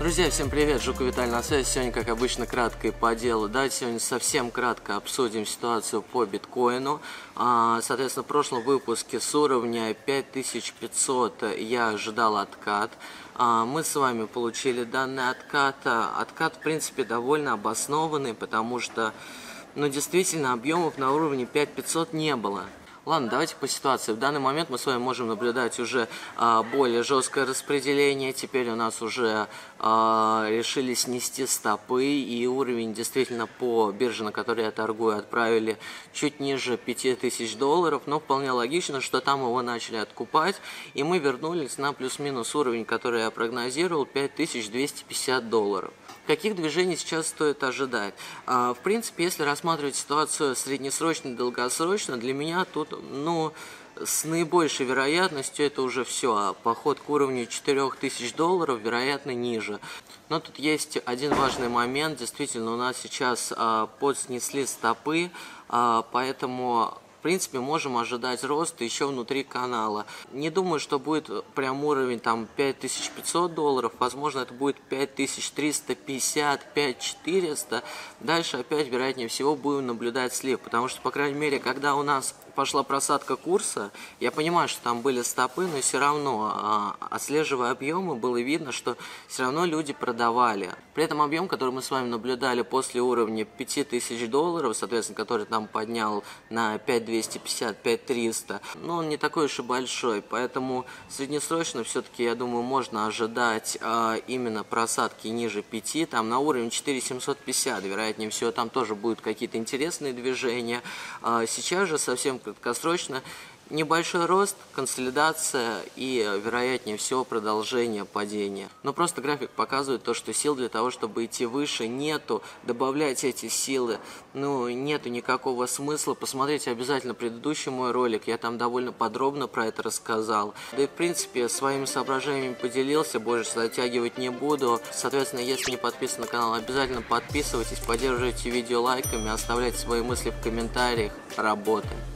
Друзья, всем привет, Жуку Виталий на связи. Сегодня, как обычно, кратко и по делу. Давайте сегодня совсем кратко обсудим ситуацию по биткоину. Соответственно, в прошлом выпуске с уровня 5500 я ожидал откат. Мы с вами получили данный откат. Откат, в принципе, довольно обоснованный, потому что, действительно, объемов на уровне 5500 не было. Ладно, давайте по ситуации. В данный момент мы с вами можем наблюдать уже более жесткое распределение. Теперь у нас уже решили снести стопы, и уровень действительно по бирже, на которой я торгую, отправили чуть ниже $5000. Но вполне логично, что там его начали откупать, и мы вернулись на плюс-минус уровень, который я прогнозировал, $5250. Каких движений сейчас стоит ожидать? В принципе, если рассматривать ситуацию среднесрочно и долгосрочно, для меня тут, с наибольшей вероятностью это уже все. Поход к уровню $4000, вероятно, ниже. Но тут есть один важный момент. Действительно, у нас сейчас подснесли стопы, поэтому в принципе, можем ожидать роста еще внутри канала. Не думаю, что будет прям уровень там $5500, возможно, это будет 5350, 5400. Дальше опять, вероятнее всего, будем наблюдать слив, потому что, по крайней мере, когда у нас пошла просадка курса, я понимаю, что там были стопы, но все равно, отслеживая объемы, было видно, что все равно люди продавали. При этом объем, который мы с вами наблюдали после уровня $5000, соответственно, который там поднял на 5250, 5300, он не такой уж и большой, поэтому среднесрочно все-таки, я думаю, можно ожидать именно просадки ниже 5, там на уровень 4750, вероятнее всего, там тоже будут какие-то интересные движения. Сейчас же совсем краткосрочно небольшой рост, консолидация и, вероятнее всего, продолжение падения. Но просто график показывает то, что сил для того, чтобы идти выше, нету. Добавлять эти силы, нету никакого смысла. Посмотрите обязательно предыдущий мой ролик, я там довольно подробно про это рассказал. Да и, в принципе, своими соображениями поделился, больше затягивать не буду. Соответственно, если не подписаны на канал, обязательно подписывайтесь, поддерживайте видео лайками, оставляйте свои мысли в комментариях. Работаем!